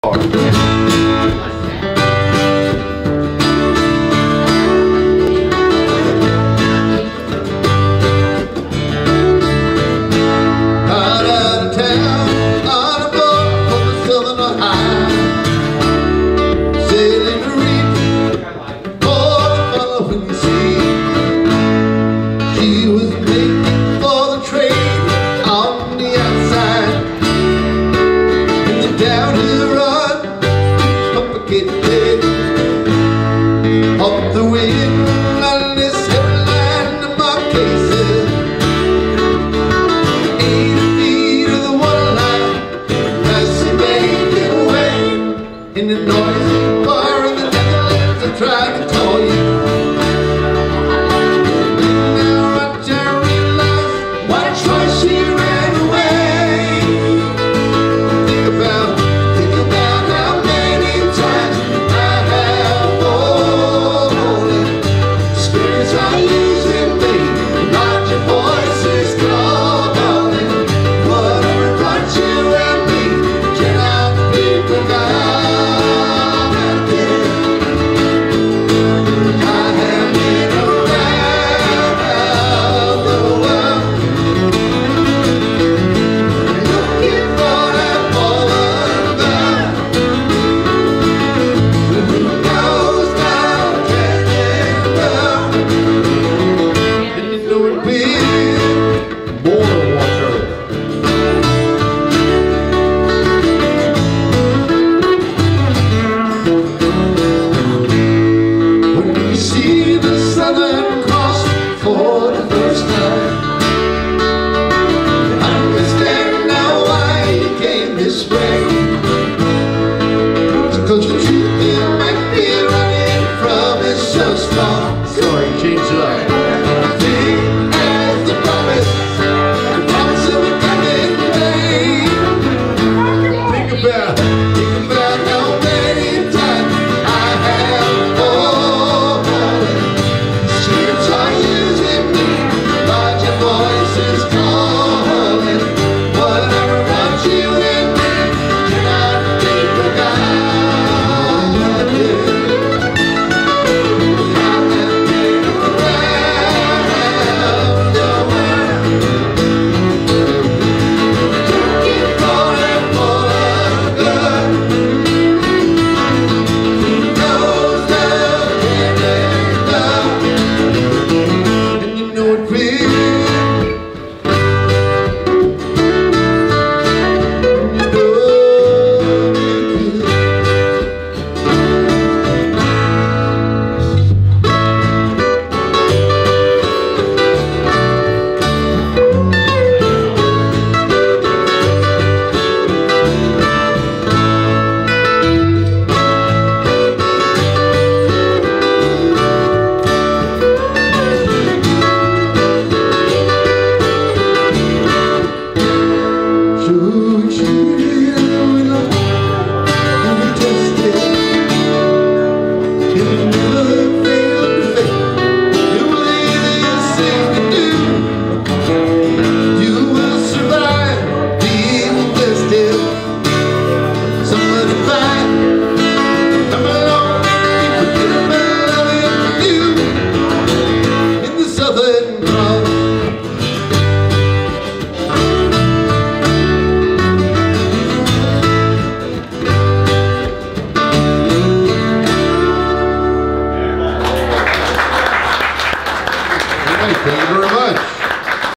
Up the wind on this heavy land of Marquesas, 80 feet of the waterline, nice and making away. In the noisy bar in the Netherlands, I tried to call you. Now I just realize what choice she ran away. Think about how many times I have fallen. Spirits are using me, not your voices calling. Whatever brought you and me cannot be forgotten. I have been around the world, looking for that fallen girl who goes down canyon road. And you know it will more than water. When we see the Southern Cross for the first time, I understand now why you came this way. Because the truth it might be running from is so small. Sorry, change the line. Big as the promise of a coming day. Think about how many times I have fallen. Spirits are using me, but your voice is calling. Whatever brought you and me cannot be forgotten. I have been around the world, looking for that fallen girl who knows love can't end up. And you know it will. Thank you very much.